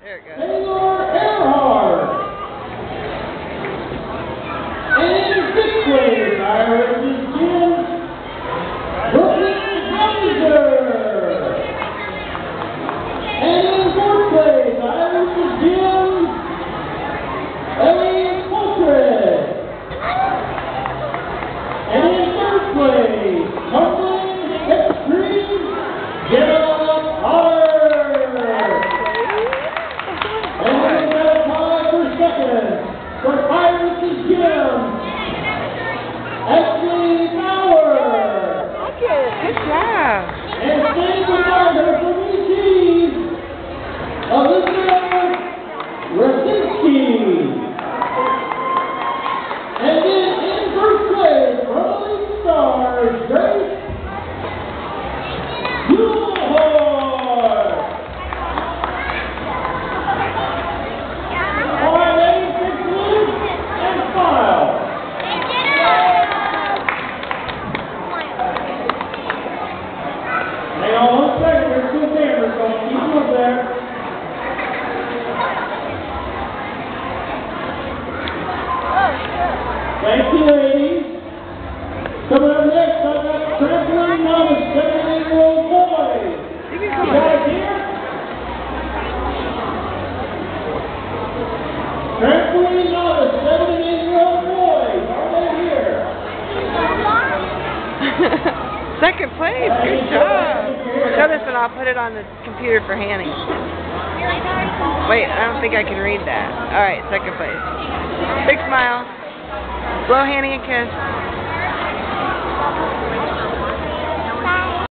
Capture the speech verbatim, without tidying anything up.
There it goes. Taylor Earhart. And in fifth place, Iris is Jim Brooklyn Hauser. And in fourth place, Iris is Jim Elliot Poitras. And in third place, Cumberland Extreme Gemma Potter. And we've got a tie for second for Iris is Jim Ashley Bauer. Okay, good job. And staying beside her from E T, Elizabeth Rasinski. And then in first place, from Elite Stars, Grace Bullhorn. All right, ladies, six minutes and smile. Hang on one second, there's two cameras, so keep them up there. Thank you, ladies. Coming up next, I've got trampoline novice, seventeen-year-old boy. You can You come guys on. here? Trampoline novice, seventeen-year-old boy. Are they here? Second place. Good job. Show this and I'll put it on the computer for Hanny. Wait, I don't think I can read that. All right, second place. Big smile. Blow Hanny a kiss.